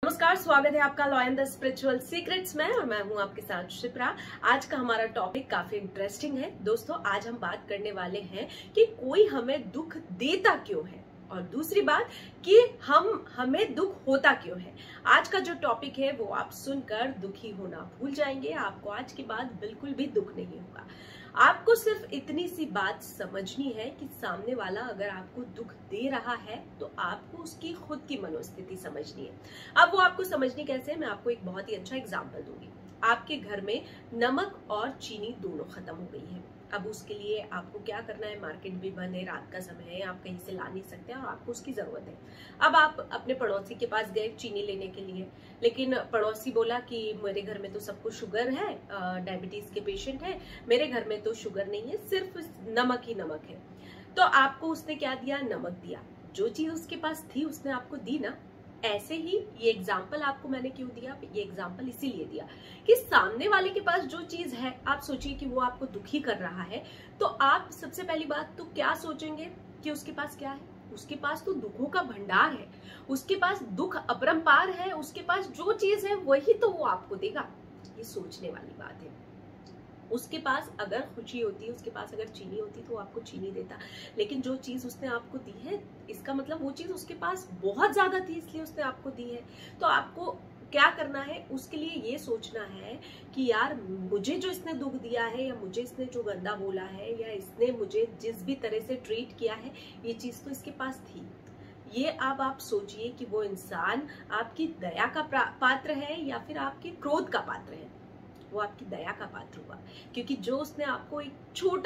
नमस्कार, स्वागत है आपका law and the spiritual secrets में और मैं हूं आपके साथ शिप्रा। आज का हमारा टॉपिक काफी इंटरेस्टिंग है दोस्तों। आज हम बात करने वाले हैं कि कोई हमें दुख देता क्यों है और दूसरी बात कि हमें दुख होता क्यों है। आज का जो टॉपिक है वो आप सुनकर दुखी होना भूल जाएंगे। आपको आज के बाद बिल्कुल भी दुख नहीं होगा। आपको सिर्फ इतनी सी बात समझनी है कि सामने वाला अगर आपको दुख दे रहा है तो आपको उसकी खुद की मनोस्थिति समझनी है। अब वो आपको समझनी कैसे है, मैं आपको एक बहुत ही अच्छा एग्जांपल दूंगी। आपके घर में नमक और चीनी दोनों खत्म हो गई है। अब उसके लिए आपको क्या करना है, मार्केट भी बंद है, रात का समय है, आप कहीं से ला नहीं सकते और आपको उसकी जरूरत है। अब आप अपने पड़ोसी के पास गए चीनी लेने के लिए, लेकिन पड़ोसी बोला कि मेरे घर में तो सबको शुगर है, डायबिटीज के पेशेंट है, मेरे घर में तो शुगर नहीं है, सिर्फ नमक ही नमक है। तो आपको उसने क्या दिया, नमक दिया। जो चीज उसके पास थी उसने आपको दी ना। ऐसे ही ये एग्जाम्पल आपको मैंने क्यों दिया, ये एग्जाम्पल इसीलिए दिया कि सामने वाले के पास जो चीज है, आप सोचिए कि वो आपको दुखी कर रहा है, तो आप सबसे पहली बात तो क्या सोचेंगे कि उसके पास क्या है। उसके पास तो दुखों का भंडार है, उसके पास दुख अपरंपार है, उसके पास जो चीज है वही तो वो आपको देगा। ये सोचने वाली बात है। उसके पास अगर खुशी होती, उसके पास अगर चीनी होती तो आपको चीनी देता, लेकिन जो चीज उसने आपको दी है इसका मतलब वो चीज उसके पास बहुत ज्यादा थी इसलिए उसने आपको दी है। तो आपको क्या करना है, उसके लिए ये सोचना है कि यार मुझे जो इसने दुख दिया है या मुझे इसने जो गंदा बोला है या इसने मुझे जिस भी तरह से ट्रीट किया है, ये चीज तो इसके पास थी। ये अब आप सोचिए कि वो इंसान आपकी दया का पात्र है या फिर आपके क्रोध का पात्र है। वो आपकी दया का पात्र हुआ, क्योंकि जो उसने आपको एक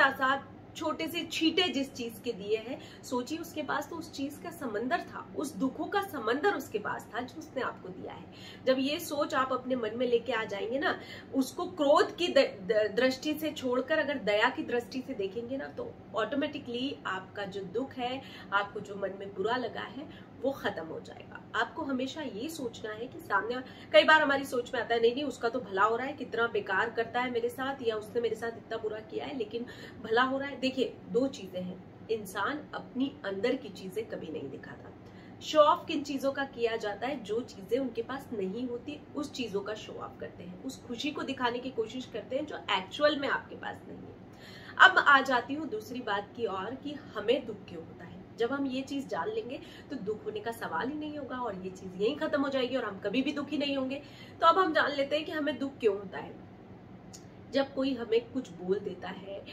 छोटे से छींटे जिस चीज के दिए हैं, सोचिए उसके पास तो उस चीज का समंदर था, उस दुखों का समंदर उसके पास था जो उसने आपको दिया है। जब ये सोच आप अपने मन में लेके आ जाएंगे ना, उसको क्रोध की दृष्टि से छोड़कर अगर दया की दृष्टि से देखेंगे ना, तो ऑटोमेटिकली आपका जो दुख है, आपको जो मन में बुरा लगा है, वो खत्म हो जाएगा। आपको हमेशा ये सोचना है कि सामने, कई बार हमारी सोच में आता है नहीं उसका तो भला हो रहा है, कितना बेकार करता है मेरे साथ, या उसने मेरे साथ इतना बुरा किया है लेकिन भला हो रहा है। देखिए, दो चीजें हैं, इंसान अपनी अंदर की चीजें कभी नहीं दिखाता। शो ऑफ किन चीजों का किया जाता है, जो चीजें उनके पास नहीं होती उस चीजों का शो ऑफ करते हैं, उस खुशी को दिखाने की कोशिश करते हैं जो एक्चुअल में आपके पास नहीं है। अब आ जाती हूँ दूसरी बात की ओर कि हमें दुख क्यों होता है। जब हम ये चीज जान लेंगे तो दुख होने का सवाल ही नहीं होगा और ये चीज यहीं खत्म हो जाएगी और हम कभी भी दुखी नहीं होंगे। तो अब हम जान लेते हैं कि हमें दुख क्यों होता है। जब कोई हमें कुछ बोल देता है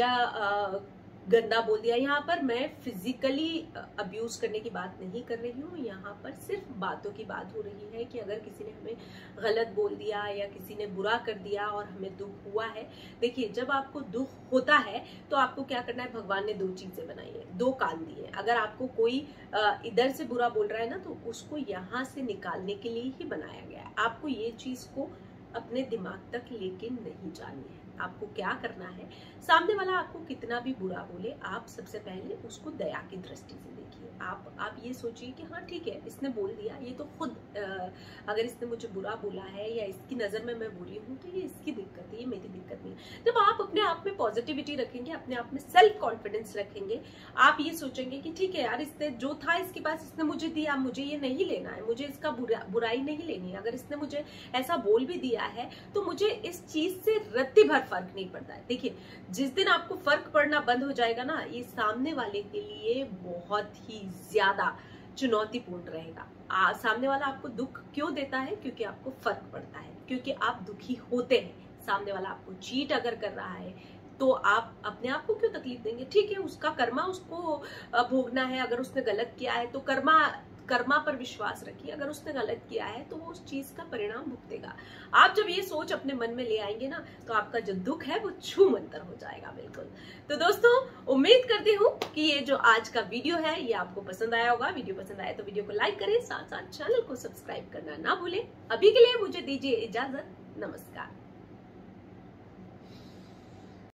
या गंदा बोल दिया, यहाँ पर मैं फिजिकली अब्यूज करने की बात नहीं कर रही हूँ, यहाँ पर सिर्फ बातों की बात हो रही है कि अगर किसी ने हमें गलत बोल दिया या किसी ने बुरा कर दिया और हमें दुख हुआ है। देखिए, जब आपको दुख होता है तो आपको क्या करना है, भगवान ने दो चीजें बनाई है, दो कान दिए। अगर आपको कोई इधर से बुरा बोल रहा है ना, तो उसको यहाँ से निकालने के लिए ही बनाया गया है। आपको ये चीज को अपने दिमाग तक लेके नहीं जानी है। आपको क्या करना है, सामने वाला आपको कितना भी बुरा बोले, आप सबसे पहले उसको दया की दृष्टि से देखिए। आप ये सोचिए कि हाँ ठीक है, इसने बोल दिया, ये तो खुद अगर इसने मुझे बुरा बोला है या इसकी नजर में मैं बुरी हूँ तो ये इसकी दिक्कत है, ये मेरी दिक्कत नहीं है। जब आप अपने आप में पॉजिटिविटी रखेंगे, अपने आप में सेल्फ कॉन्फिडेंस रखेंगे, आप ये सोचेंगे कि ठीक है यार, इसने जो था इसके पास, इसने मुझे दिया, मुझे ये नहीं लेना है, मुझे इसका बुराई नहीं लेनी है। अगर इसने मुझे ऐसा बोल भी दिया है तो मुझे इस चीज से रत्ती भर फर्क नहीं पड़ता है। देखिए, जिस दिन आपको फर्क पड़ना बंद हो जाएगा ना, ये सामने वाले के लिए बहुत ही ज्यादा चुनौतीपूर्ण रहेगा। सामने वाला आपको दुख क्यों देता है, क्योंकि आपको फर्क पड़ता है, क्योंकि आप दुखी होते हैं। सामने वाला आपको चीट अगर कर रहा है तो आप अपने आप को क्यों तकलीफ देंगे। ठीक है, उसका कर्मा उसको भोगना है। अगर उसने गलत किया है तो कर्मा पर विश्वास रखिए। अगर उसने गलत किया है तो वो उस चीज का परिणाम भुगतेगा। आप जब ये सोच अपने मन में ले आएंगे ना, तो आपका जो दुख है वो छू मंतर हो जाएगा बिल्कुल। तो दोस्तों, उम्मीद करती हूँ कि ये जो आज का वीडियो है ये आपको पसंद आया होगा। वीडियो पसंद आया तो वीडियो को लाइक करें, साथ साथ चैनल को सब्सक्राइब करना ना भूलें। अभी के लिए मुझे दीजिए इजाजत। नमस्कार।